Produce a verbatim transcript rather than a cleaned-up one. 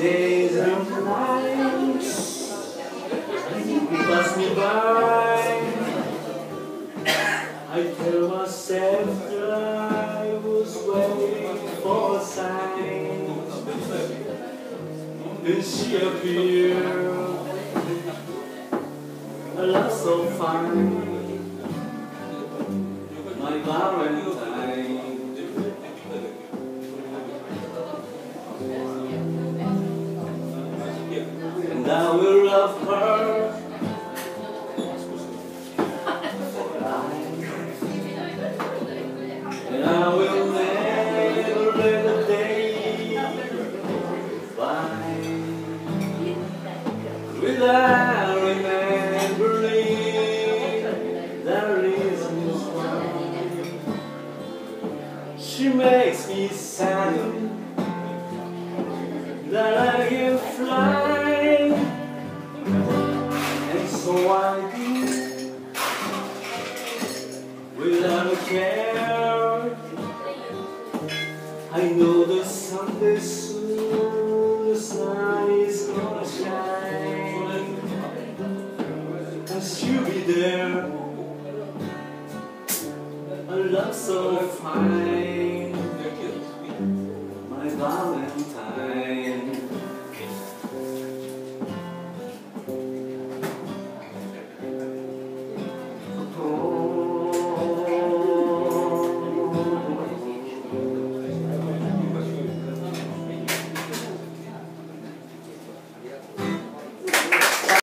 Days and nights pass me by. I tell myself that I was waiting for a sign, and she appeared, a love so fine, my Valentine. And I will love her for life, and I will never let a day go by without remembering the reasons why she makes me sad, that I can fly, and so I do without a care. I know that someday soon the sun is gonna shine, and she'll be there, a love so fine, my Valentine.